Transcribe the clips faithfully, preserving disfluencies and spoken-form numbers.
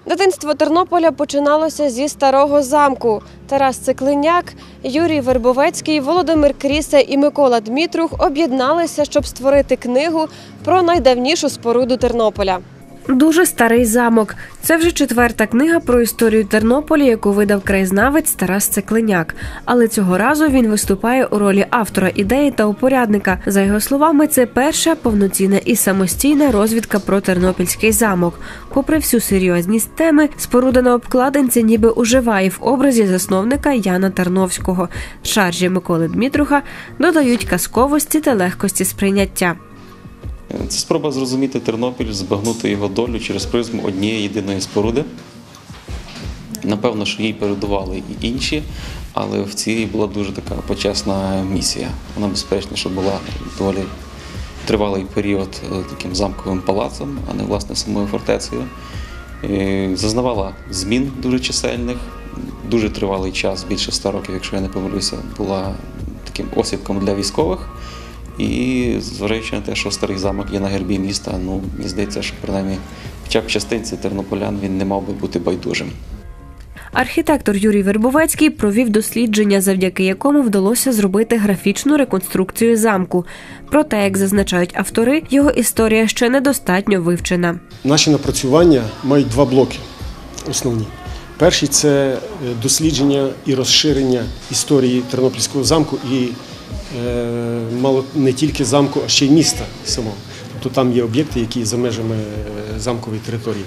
Дитинство Тернополя починалося зі Старого замку. Тарас Циклиняк, Юрій Вербовецький, Володимир Кріса і Микола Дмітрух об'єдналися, щоб створити книгу про найдавнішу споруду Тернополя. Дуже старий замок. Це вже четверта книга про історію Тернополя, яку видав краєзнавець Тарас Циклиняк. Але цього разу він виступає у ролі автора ідеї та упорядника. За його словами, це перша повноцінна і самостійна розвідка про Тернопільський замок. Попри всю серйозність теми, споруда на обкладинці ніби уживає в образі засновника Яна Тарновського. Шаржі Миколи Дмітруха додають казковості та легкості сприйняття. Це спроба зрозуміти Тернопіль, збагнути його долю через призму однієї єдиної споруди. Напевно, що їй передували і інші, але в цій була дуже така почесна місія. Вона, безперечно, що була доволі тривалий період таким замковим палацом, а не, власне, самою фортецею. Зазнавала змін дуже чисельних, дуже тривалий час, більше ста років, якщо я не помилюся, була таким осідком для військових. І зважаючи на те, що старий замок є на гербі міста, ну, мені здається, що принаймні хоча б частинці тернополян він не мав би бути байдужим. Архітектор Юрій Вербовецький провів дослідження, завдяки якому вдалося зробити графічну реконструкцію замку. Проте, як зазначають автори, його історія ще недостатньо вивчена. Наші напрацювання мають два блоки основні. Перший – це дослідження і розширення історії Тернопільського замку і мало не тільки замку, а ще й міста самого. Тобто там є об'єкти, які за межами замкової території.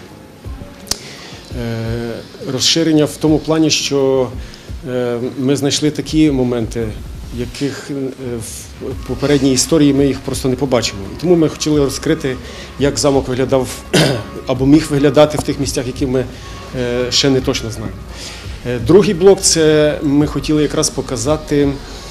Розширення в тому плані, що ми знайшли такі моменти, яких в попередній історії ми їх просто не побачимо. І тому ми хотіли розкрити, як замок виглядав або міг виглядати в тих місцях, які ми ще не точно знаємо. Другий блок – це ми хотіли якраз показати,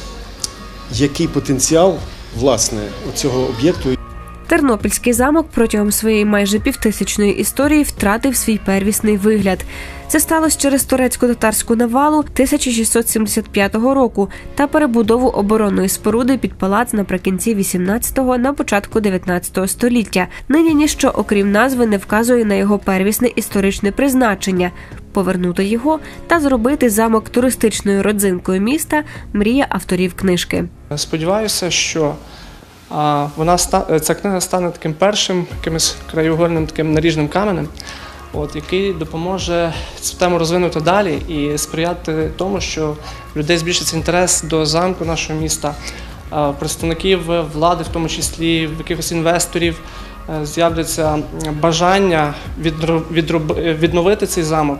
який потенціал, власне, цього об'єкту. Тернопільський замок протягом своєї майже півтисячної історії втратив свій первісний вигляд. Це сталося через турецько-татарську навалу тисяча шістсот сімдесят п'ятого року та перебудову оборонної споруди під палац наприкінці вісімнадцятого – на початку дев'ятнадцятого століття. Нині ніщо, окрім назви, не вказує на його первісне історичне призначення. Повернути його та зробити замок туристичною родзинкою міста – мрія авторів книжки. Сподіваюся, що вона, ця книга стане таким першим, якимось краєугольним, таким наріжним каменем, от, який допоможе цю тему розвинути далі і сприяти тому, що в людей збільшиться інтерес до замку нашого міста, представників влади, в тому числі якихось інвесторів, з'являться бажання відновити цей замок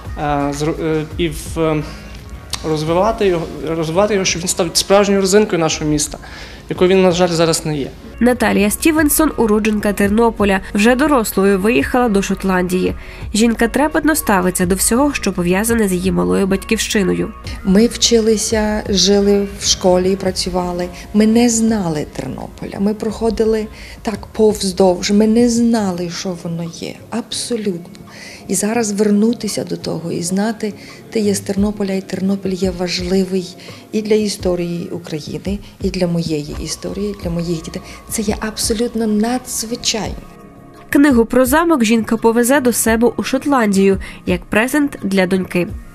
і розвивати його, розвивати його, щоб він став справжньою родзинкою нашого міста, якою він, на жаль, зараз не є. Наталія Стівенсон, уродженка Тернополя, вже дорослою виїхала до Шотландії. Жінка трепетно ставиться до всього, що пов'язане з її малою батьківщиною. Ми вчилися, жили в школі, працювали. Ми не знали Тернополя. Ми проходили так повздовж. Ми не знали, що воно є. Абсолютно. І зараз вернутися до того і знати, ти є з Тернополя, і Тернопіль є важливий і для історії України, і для моєї історії, і для моїх дітей. Це є абсолютно надзвичайно. Книгу про замок жінка повезе до себе у Шотландію, як презент для доньки.